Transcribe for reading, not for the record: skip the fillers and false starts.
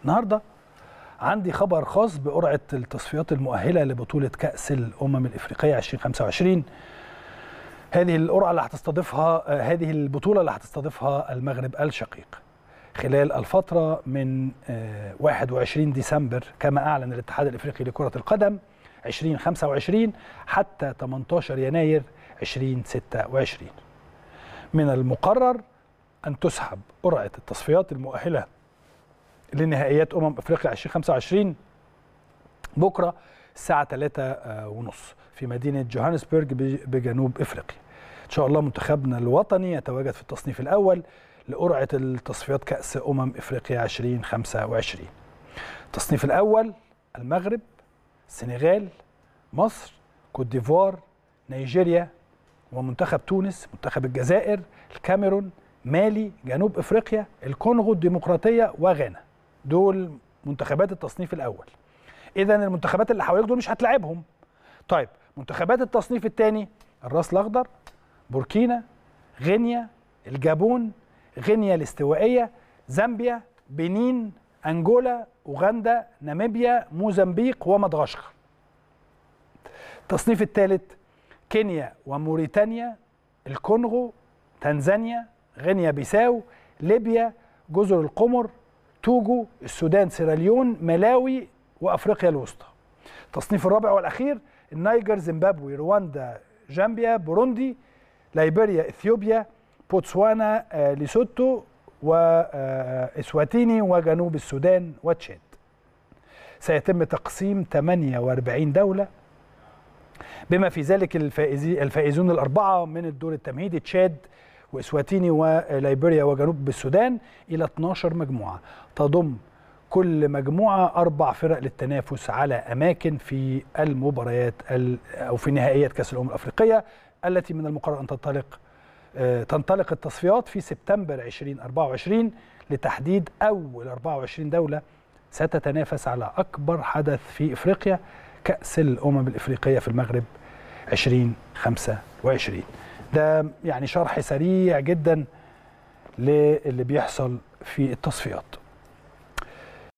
النهارده عندي خبر خاص بقرعه التصفيات المؤهله لبطوله كأس الأمم الإفريقية 2025. هذه القرعه اللي هتستضيفها هذه البطوله اللي هتستضيفها المغرب الشقيق خلال الفتره من 21 ديسمبر كما اعلن الاتحاد الافريقي لكره القدم 2025 حتى 18 يناير 2026. من المقرر ان تسحب قرعه التصفيات المؤهله لنهائيات افريقيا 2025 بكره الساعه 3:30 في مدينه جوهانسبرغ بجنوب افريقيا. ان شاء الله منتخبنا الوطني يتواجد في التصنيف الاول لقرعه التصفيات كأس افريقيا 2025. التصنيف الاول: المغرب، السنغال، مصر، كوت ديفوار، نيجيريا ومنتخب تونس، منتخب الجزائر، الكاميرون، مالي، جنوب افريقيا، الكونغو الديمقراطيه وغانا. دول منتخبات التصنيف الاول. اذا المنتخبات اللي حواليك دول مش هتلاعبهم. طيب منتخبات التصنيف الثاني: الراس الاخضر، بوركينا، غينيا، الجابون، غينيا الاستوائيه، زامبيا، بنين، انجولا، اوغندا، ناميبيا، موزمبيق ومدغشقر. التصنيف الثالث: كينيا وموريتانيا، الكونغو، تنزانيا، غينيا بيساو، ليبيا، جزر القمر، توجو، السودان، سيراليون، ملاوي وافريقيا الوسطى. التصنيف الرابع والاخير: النيجر، زيمبابوي، رواندا، جامبيا، بوروندي، ليبيريا، اثيوبيا، بوتسوانا، ليسوتو واسواتيني وجنوب السودان وتشاد. سيتم تقسيم 48 دولة بما في ذلك الفائزون الأربعة من الدور التمهيدي تشاد وإسواتيني وليبيريا وجنوب السودان إلى 12 مجموعة تضم كل مجموعة 4 فرق للتنافس على أماكن في المباريات أو في نهائيات كأس الأمم الأفريقية التي من المقرر أن تنطلق التصفيات في سبتمبر 2024 لتحديد أول 24 دولة ستتنافس على أكبر حدث في إفريقيا كأس الأمم الإفريقية في المغرب 2025. ده يعني شرح سريع جدا للي بيحصل في التصفيات.